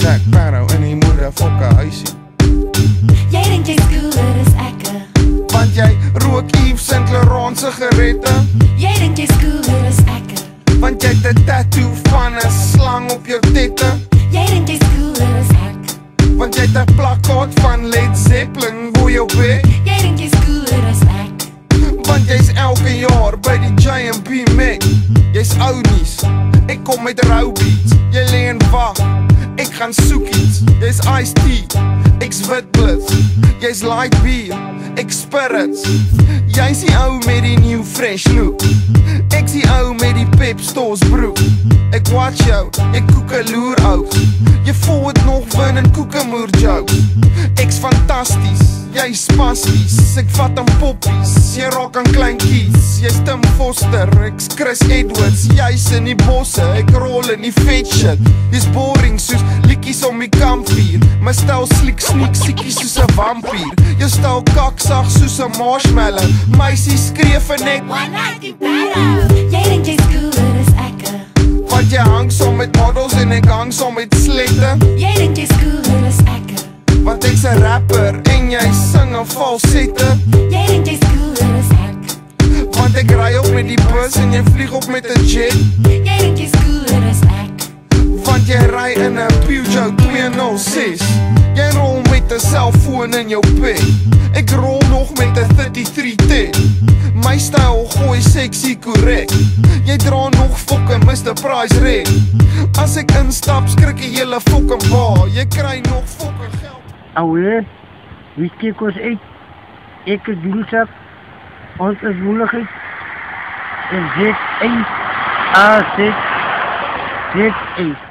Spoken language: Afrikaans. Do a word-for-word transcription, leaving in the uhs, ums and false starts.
Jack Sparrow in die moeder fokke huisie. Jy dink jy cooler as ek, Want jy rook Yves Saint Laurent sigarette. jy dink jy cooler as ek, Want jy het 'n tattoo van 'n slang op jou tette. jy dink jy cooler as ek, Want jy het 'n plakkaat van Led Zeppelin bo jou bek. jy dink jy cooler as ek, Want jy's elke jaar by die J and B Mac. Jy's ou nuus, ek kom met rou beats. Jy lê en wag, ek gaan soek iets. Jy's iced tea, ek's wit blitz. Jy's light beer, ek spirits. Jy's die ou met die new fresh look. Ek's die ou met die Pep Stores broek. Ek watch jou, ek koek 'n loer ou. Jy voel het nog win in koekemoer jokes. Ek's fantasties, jy's spasties. Ek vat aan poppies, jy raak aan kleinkies. Jy's Tim Foster, ek's Chris Edwards. Jy's in die bosse, ek rol in die vet shit. Jy's boring soos liedjies om die kampvuur. My stel sliek sneak siekies soos 'n vampier. Jou stel kaksag soos 'n marshmallow. Meisie skreef en ek one night in Barrow. Jy dink jy cooler as ek, Want jy hang som met models en ek hang som met slette. jy dink jy cooler as ek, Want ek's 'n rapper en jy sing 'n falsette. jy dink jy cooler as ek, Want ek ry op met die bus en jy vlieg op met 'n jet. jy dink jy cooler as ek, Want jy ry in 'n Peugeot twee nul ses. Jy rol met 'n selfoon in jou bek. Ek rol nog met 'n thirty-three ten. My styl gooi sexy korrek. Jy dra nog fucking Mister Price Red. As ek instap skrik die hele fucking bar. Jy kry nog fucking geld. Ouwe, wie steek ons uit? Ek is Dinsdag, ons is woeligheid. En Z een A Z Z een.